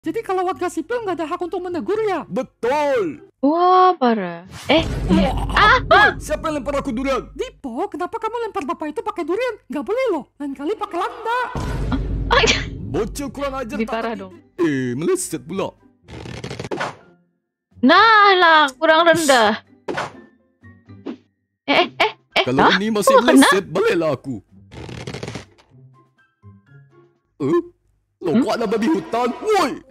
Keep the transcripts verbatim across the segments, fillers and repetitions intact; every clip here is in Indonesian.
Jadi kalau warga sipil nggak ada hak untuk menegur ya? Betul. Wah, parah. Eh, ah, ah. Siapa yang lempar aku durian? Dipo, kenapa kamu lempar bapak itu pakai durian? Nggak boleh loh. Lain kali pakai landa. Ah, bocil kurang ajar. lebih parah dong. Eh, meleset pula. Nah lah, kurang rendah. Eh, eh, eh, eh. Kalau Hah? ini masih Kok meleset, baliklah aku. Eh? Lo Hmm? kuat nak babi hutan? Woi!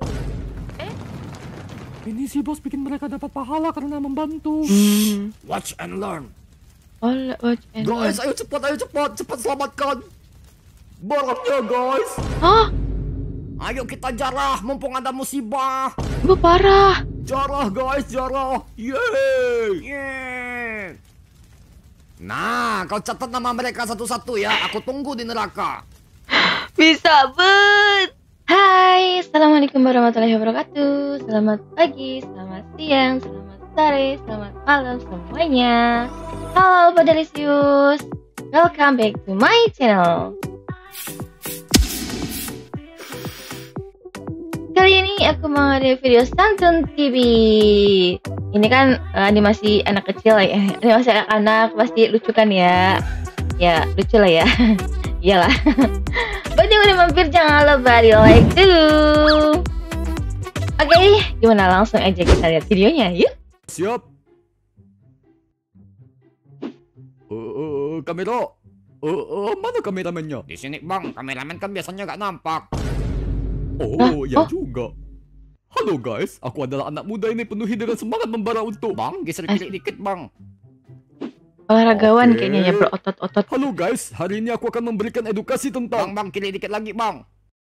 Ini si bos bikin mereka dapat pahala karena membantu. Hmm. Watch and learn. Oh, watch and Guys, learn. ayo cepat, ayo cepat. Cepat selamatkan barangnya, guys. Hah? Ayo kita jarah, mumpung ada musibah. Gue parah. Jarah, guys, jarah. Yeay. Yeay. Nah, kau catat nama mereka satu-satu ya. Aku tunggu di neraka. Bisa, bet. Hai, assalamualaikum warahmatullahi wabarakatuh. Selamat pagi, selamat siang, selamat sore, selamat malam semuanya. Halo Podelisius, welcome back to my channel. Kali ini aku mau ada video Santun T V. Ini kan uh, animasi anak kecil ya, animasi anak-anak pasti lucu kan ya? Ya lucu lah ya. Iyalah. Buat yang udah mampir jangan lupa di like dulu. Oke, okay, gimana langsung aja kita lihat videonya yuk. Siap. Uh, uh, kamera. Uh, uh, mana kameramennya? Di sini bang, kameramen kan biasanya nggak nampak. Oh, Hah? ya Oh. juga. Halo guys, aku adalah anak muda ini penuhi dengan semangat membara untuk bang. Geser kiri dikit bang. Olaragawan Oke. kayaknya ya berotot-otot. Halo guys, hari ini aku akan memberikan edukasi tentang... Bang, bang, kiri dikit lagi bang.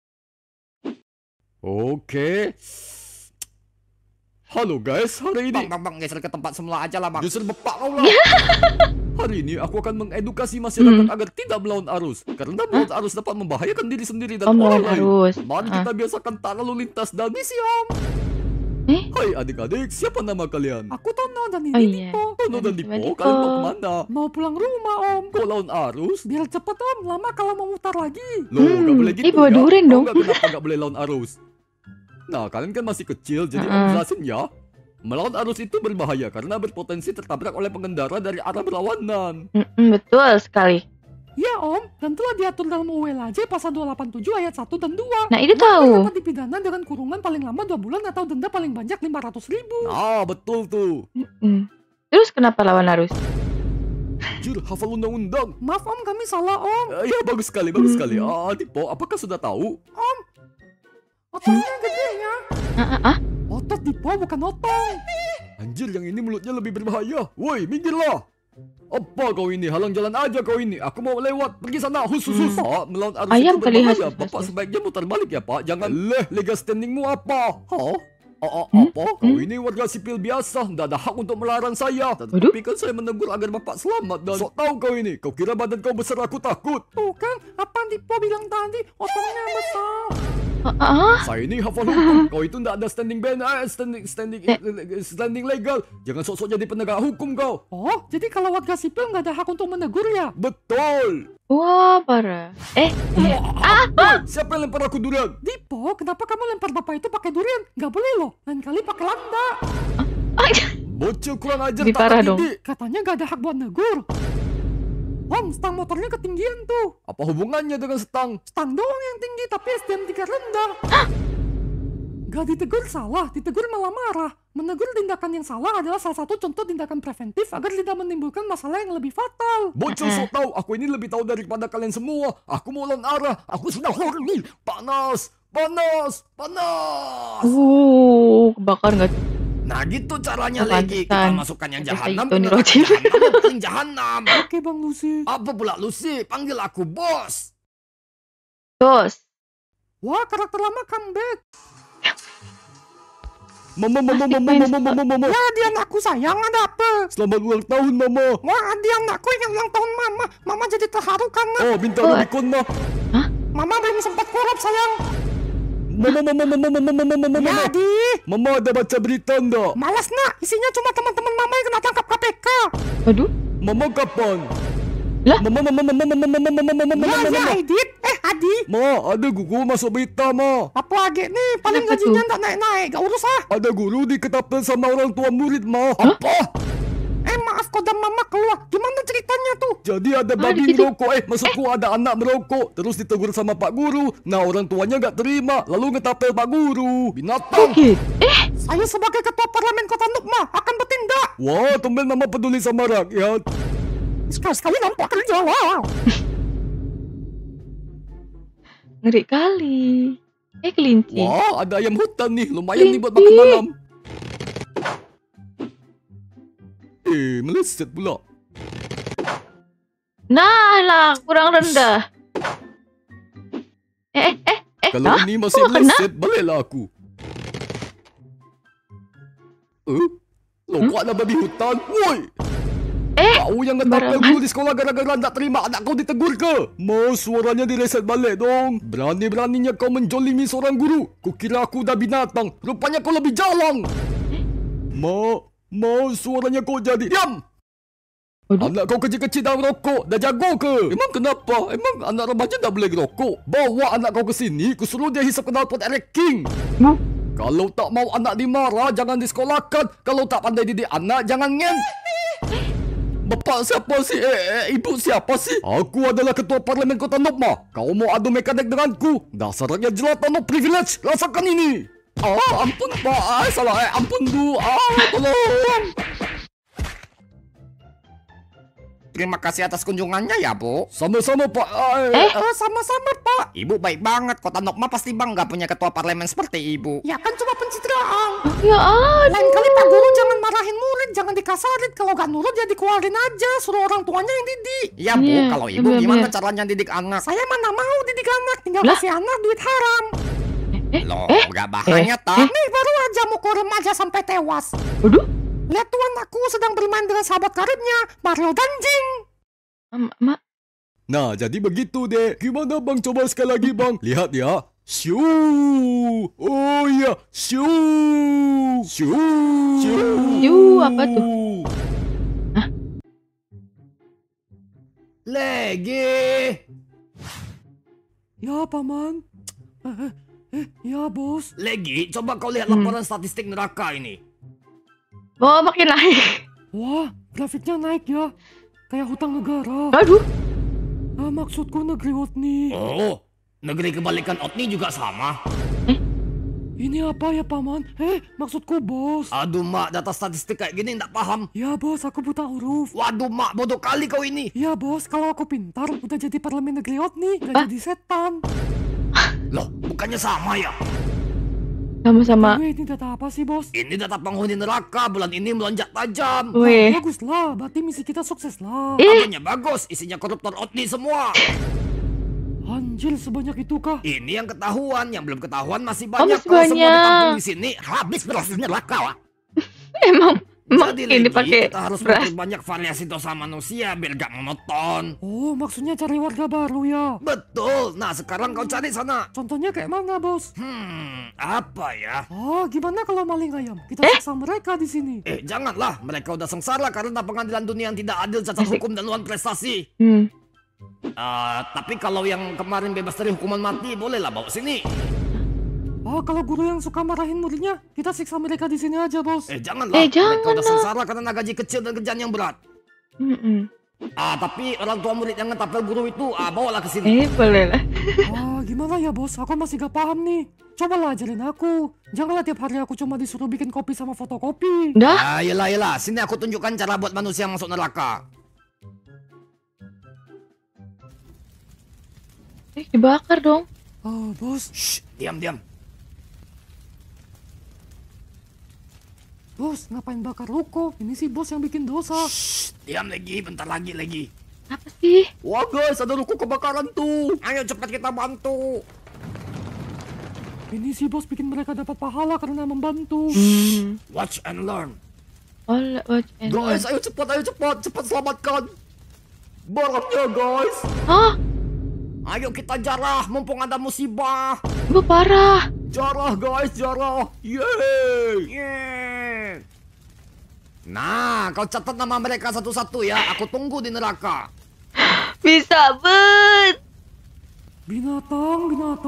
Oke. Halo guys, hari ini... Bang, bang, bang, geser ke tempat semula aja lah bang. Geser bepak kau lah. Hari ini aku akan mengedukasi masyarakat Hmm. agar tidak melawan arus. Karena melawan arus dapat membahayakan diri sendiri dan Oh, melawan orang lain. arus. Mari Ah. kita biasakan tak lalu lintas dan misi om. Eh? Hai adik-adik, siapa nama kalian? Aku Tono dan ini Oh iya. Dipo. Tono dan Sama Dipo, Dipo. kalian mau kemana? Mau pulang rumah om. Kau lawan arus? Biar cepet om, lama kalau mau mutar lagi. Loh, Hmm, nggak boleh gitu ih, bawa ya? durian Tahu dong. nggak kenapa nggak boleh lawan arus? Nah, kalian kan masih kecil, jadi om Uh-uh. jelasin ya. Melawan arus itu berbahaya karena berpotensi tertabrak oleh pengendara dari arah berlawanan. Mm-mm, betul sekali. Ya om, dan telah diatur dalam U L A J pasal dua delapan tujuh ayat satu dan dua. Nah, itu Maka tahu. dapat dipidana dengan kurungan paling lama dua bulan atau denda paling banyak lima ratus ribu. Nah, betul tuh. Mm-mm. Terus kenapa lawan arus? Jur, hafal undang-undang. Maaf om, kami salah om. Eh, ya, bagus sekali, bagus Hmm. sekali. Ah, Dipo, apakah sudah tahu? Otongnya gede ya. Ah, ah, ah. Otot Dipo bukan otong. Anjir, yang ini mulutnya lebih berbahaya. Woi, minggirlah. Apa kau ini? Halang jalan aja kau ini. Aku mau lewat. Pergi sana. Hus, hus, hus. Pak, melawan arus Ayam itu kali, berbahaya. hus, hus, Bapak hus. sebaiknya mutar balik ya, Pak. Jangan leh, legal standingmu apa? Hah? Oh, oh, Hmm? apa? Kau Hmm? ini warga sipil biasa. Tidak ada hak untuk melarang saya. Waduh. Tapi kan saya menegur agar Bapak selamat. Dan sok tahu kau ini. Kau kira badan kau besar, aku takut. Tuh kan, apa Dipo bilang tadi? Otongnya besar. Ah, ah, ah. Saya ini hafal hukum. Kau itu tidak ada standing ban, eh, standing, standing, Eh. standing legal. Jangan sok-sok jadi penegak hukum kau. Oh, jadi kalau warga sipil nggak ada hak untuk menegur ya? Betul. Wah, parah. Eh, ah, ah. Siapa yang lempar aku durian? Dipo, kenapa kamu lempar bapak itu pakai durian? Nggak boleh loh. Lain kali pakai landa. Ah. Bocil kurang ajar, Lebih tak parah dong. terdidik. Katanya nggak ada hak buat negur. Om, stang motornya ketinggian tuh. Apa hubungannya dengan stang? Stang doang yang tinggi, tapi S D M tiga rendah. Gak ditegur salah, ditegur malah marah. Menegur tindakan yang salah adalah salah satu contoh tindakan preventif agar tidak menimbulkan masalah yang lebih fatal. Bocil sok tahu, aku ini lebih tahu daripada kalian semua. Aku mau lawan arah, aku sudah horny. Panas, panas, panas. Uh, kebakar nggak tuh? Nah gitu caranya Oh, lagi. Kita pantesan. masukkan yang Pantesan jahanam gitu ke nih, neraka Rojim. jahanam yang paling jahanam. Oke Bang Lucy. Apa pula Lucy? Panggil aku bos. Bos. Wah, karakter lama comeback. Mama, mama, mama, Asik, mama, mama, mama. Wah, dia anakku sayang, ada apa? Selamat ulang tahun, mama. Wah, dia anakku yang ulang tahun mama. Mama jadi terharu karena Oh, minta Oh. Rubicon, mah. mama belum sempat korup sayang. Mama, mama, mama, mama, mama, mama, mama, mama. Jadi, Mama ada baca berita enggak? malas nak. Isinya cuma teman-teman mama yang kena tangkap K P K. Waduh. Mama kapan? Lah? Mama, mama, mama, mama, mama, mama, mama, mama, Ya, mama, ya, mama. Adit. Eh, Adi. Ma, ada guru masuk berita, Ma. Apa lagi nih? Paling Kenapa gajinya tuh? tak naik-naik. Gak urus ah. Ada guru diketapel sama orang tua murid, Ma. Apa? Eh, maaf kodam mama keluar. Gimana ceritanya tuh? Jadi ada Ah, babi di situ. merokok, eh maksudku ada anak merokok. Terus ditegur sama Pak Guru. Nah orang tuanya nggak terima, lalu ngetapel Pak Guru. Binatang. Oke. Eh, Saya sebagai ketua parlemen kota Nukma akan bertindak. Wah, tumben mama peduli sama rakyat. Sekali-sekali nampak kerja lah. ngeri kali. Eh, kelinci. Wah, ada ayam hutan nih, lumayan nih buat Kelinci. makan malam. Eh, meleset pula. Nah lah, kurang rendah. Eh, eh, eh, eh. Kalau Hah? ini masih Kok kena? meleset, baliklah aku. Eh? Loh, kok ada babi hutan? Woi! Eh, Kau yang ngetapel barangan. guru di sekolah gara-gara tak terima anak kau ditegur ke? Mau suaranya direset balik dong. Berani-beraninya kau menjolimi seorang guru. Kukira aku dah binatang. Rupanya kau lebih jalang. Mau, mau suaranya kau jadi. Diam! Waduh. Anak kau kecil-kecil dah merokok. Dah jago ke? Emang kenapa? Emang anak remaja dah boleh merokok? Bawa anak kau ke sini. Kusuruh dia hisap knalpot Eric King. Huh? Kalau tak mau anak dimarah, jangan disekolahkan. Kalau tak pandai didik anak, jangan ngen. Bapak siapa sih? Eh, eh, ibu siapa sih? Aku adalah ketua parlemen kota Nukma. Kau mau adu mekanik denganku? Dasar rakyat jelata no privilege. Rasakan ini. Ah, ampun pak. Ah, salah. Eh, ampun du. Ah, tolong. Terima kasih atas kunjungannya ya, Bu. Sama-sama pak. Ah, Eh? Oh, sama-sama, Pak. Ibu baik banget. Kota Nokma pasti bangga punya ketua parlemen seperti Ibu. Ya kan cuma pencitraan. Ya aduh. Lain kali Pak Guru jangan marahin murid, jangan dikasarin. Kalau gak nurut ya dikeluarin aja, suruh orang tuanya yang didik. Ya, Bu. Iya, Kalau Ibu bener, gimana bener. caranya didik anak? Saya mana mau didik anak, tinggal Lah? kasih anak duit haram. Loh, eh, nggak bahaya, eh, tak? Nih baru aja mukul remaja sampai tewas. Waduh. Lihat tuan aku sedang bermain dengan sahabat karibnya, Mario dan Jing. Mak, mak. Nah, jadi begitu deh. Gimana bang? Coba sekali lagi bang. Lihat ya. Shoo. Oh ya. Shoo. Shoo. Shoo, apa tuh? Lagi. Ya paman. Eh, eh, eh, ya bos. Lagi, coba kau lihat Hmm. laporan statistik neraka ini. Oh, makin naik. Wah, grafiknya naik ya. Kayak hutang negara. Aduh. Ah, maksudku negeri Otni. Oh, negeri kebalikan Otni juga sama. Ini apa ya paman? Eh, maksudku bos. Aduh mak, data statistik kayak gini nggak paham. Ya bos, aku buta huruf. Waduh mak, bodoh kali kau ini. Ya bos, kalau aku pintar, udah jadi parlemen negeri Otni, gak jadi setan. Loh, bukannya sama ya? Sama-sama. Weh, ini data apa sih bos? Ini data penghuni neraka, bulan ini melonjak tajam. Weh. Bagus lah, berarti misi kita sukses lah. Eh, Apanya bagus, isinya koruptor Otni semua. Anjir, sebanyak itu kah? Ini yang ketahuan, yang belum ketahuan masih Oh, banyak. masih Kalau semua banyak. ditampung di sini, habis beras neraka. Wak. emang emang Jadi ini lagi, pakai kita harus beras. memperbanyak variasi dosa manusia biar gak monoton. Oh, maksudnya cari warga baru ya? Betul, nah sekarang kau cari sana. Contohnya kayak mana bos? Hmm, apa ya? Ah, gimana kalau maling ayam? Kita siksa mereka di sini. Eh, janganlah, mereka udah sengsara karena pengadilan dunia yang tidak adil cacat hukum dan luar prestasi. Hmm. Eh, tapi kalau yang kemarin bebas dari hukuman mati, bolehlah bawa sini. Ah, kalau guru yang suka marahin muridnya, kita siksa mereka di sini aja bos. Eh, janganlah, Eh, mereka udah janganlah. sengsara karena gaji kecil dan kerjaan yang berat. Mm-mm. Ah, tapi orang tua murid yang ngetapel guru itu, ah, bawalah ke sini. Eh, boleh lah. Ah, gimana ya bos? Aku masih gak paham nih. Cobalah ajarin aku. Janganlah tiap hari aku cuma disuruh bikin kopi sama fotokopi. Dah. Ah, yelah, yelah. Sini aku tunjukkan cara buat manusia masuk neraka. Eh, dibakar dong. Ah, bos. Shh, diam, diam. Bos, ngapain bakar ruko? Ini sih bos yang bikin dosa. Shh, diam lagi, bentar lagi, lagi. Apa sih? Wah guys, ada ruko kebakaran tuh. Ayo cepat kita bantu. Ini sih bos bikin mereka dapat pahala karena membantu. Hmm. Watch and learn. Oh, let- watch and learn. Guys, ayo cepat, ayo cepat, cepat selamatkan barangnya guys. Hah? Ayo kita jarah, mumpung ada musibah. Gue parah. Jarah guys, jarah. Yeay. Yeay. Nah, kau catat nama mereka satu-satu ya. Aku tunggu di neraka. Bisa bet. Binatang, binatang.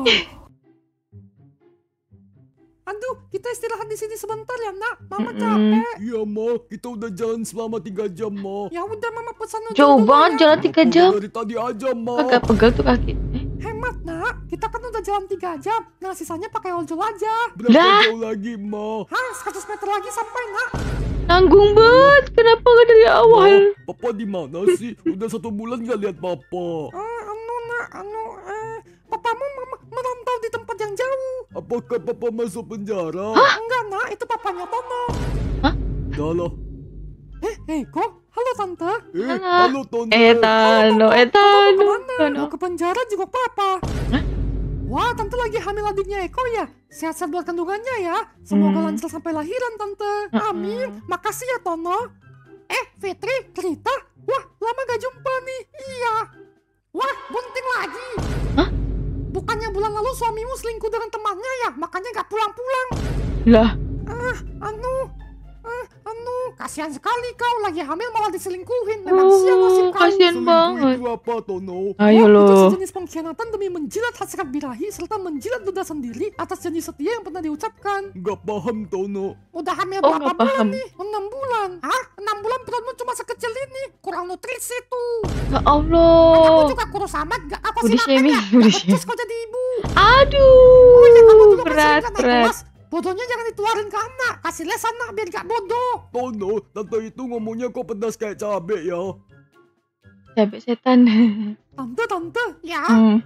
Aduh, kita istirahat di sini sebentar ya, Nak. Mama Mm-mm. capek. Iya, Ma. Kita udah jalan selama tiga jam, Ma. Ya udah, Mama pesan ojol Jauh dulu banget ya. jalan tiga jam. Dari tadi aja, Ma. Agak pegel tuh kaki. Eh, Hemat, Nak. Kita kan udah jalan tiga jam. Nah, sisanya pakai ojol aja. Berapa Lah. jauh lagi, Ma? Hah, seratus meter lagi sampai, Nak. Nanggung banget. Kenapa gak dari awal? Ma, Papa di mana sih? Udah satu bulan gak lihat Papa. Eh, anu, Nak. Anu, eh. Papamu mama, merantau di tempat yang jauh. Apakah Papa masuk penjara? Enggak, Nak. Itu papanya Tono. Dah lah. Eh, eh, kok? Halo, Tante. Eh, Halo. halo, Tante. Eh, Tano, eh, Tante mau Tano. kemana? Tano. Mau ke penjara juga papa. Wah, Tante lagi hamil adiknya Eko ya. Sehat-sehat buat kandungannya ya. Semoga Hmm. lancar sampai lahiran, Tante. Mm-mm. Amin. Makasih ya, Tono. Eh, Fitri, Rita. Wah, lama gak jumpa nih. Iya. Wah, bunting lagi. Hah? Bukannya bulan lalu suamimu selingkuh dengan temannya ya? Makanya gak pulang-pulang. Lah, Ah, anu. Ah, anu. Kasihan sekali kau. Lagi hamil malah diselingkuhin. Memang oh, sial nasib kau. kasihan Selingkuh banget. itu apa, Tono? Ayo Oh, lo. itu sejenis pengkhianatan demi menjilat hasrat birahi serta menjilat duda sendiri atas janji setia yang pernah diucapkan. Nggak paham, Tono. Udah hamil Oh, berapa nggak bulan paham. nih? Enam bulan. Hah? Enam bulan perutmu cuma sekecil ini. Kurang nutrisi tuh. Ya Kamu Allah. juga kurus amat. Gak apa Body sih shaming, namanya? body Gak becus kau jadi ibu. Aduh. Oh iya, kamu dulu Berat, masih ingat naik berat. kelas. Bodohnya jangan dituarin ke anak. Kasih les anak biar gak bodoh. Tono, Tante itu ngomongnya kok pedas kayak cabe ya. Cabe setan. Tante, tante. Ya, Hmm.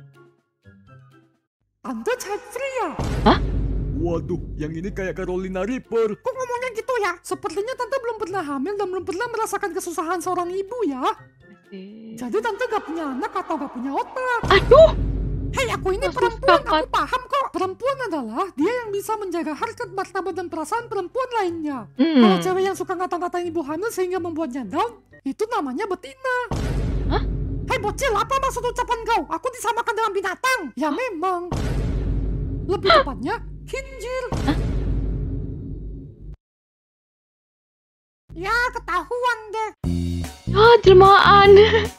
tante child free ya. Waduh, yang ini kayak Carolina Reaper. Kok ngomongnya gitu ya? Sepertinya tante belum pernah hamil dan belum pernah merasakan kesusahan seorang ibu ya. Jadi tante gak punya anak atau gak punya otak. Aduh. Hei, aku ini Kasus perempuan, banget. aku paham kok. Perempuan adalah dia yang bisa menjaga harkat, martabat, dan perasaan perempuan lainnya. Hmm. Kalau cewek yang suka ngata-ngatain ibu hamil sehingga membuatnya down, itu namanya betina. Hah? Hei bocil, apa maksud ucapan kau? Aku disamakan dengan binatang. Ya memang. Lebih tepatnya, khinjil. Ya, ketahuan deh. Ah, jelmaan.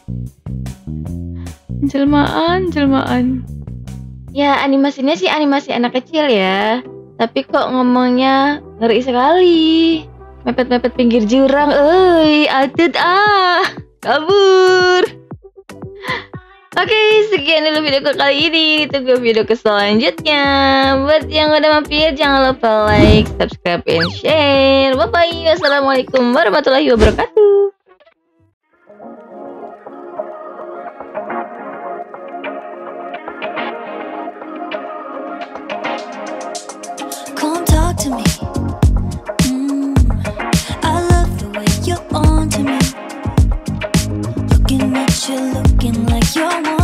Jelmaan, jelmaan. Ya, animasinya sih animasi anak kecil ya. Tapi kok ngomongnya ngeri sekali. Mepet-mepet pinggir jurang, euy, atut ah. Kabur. Oke, sekian dulu videoku kali ini. Ditunggu videoku selanjutnya. Buat yang udah mampir, jangan lupa like, subscribe, and share. Bye-bye. Wassalamualaikum warahmatullahi wabarakatuh. Come talk to me. Mm, I love the way you're on to me. Looking at you, looking like you're one.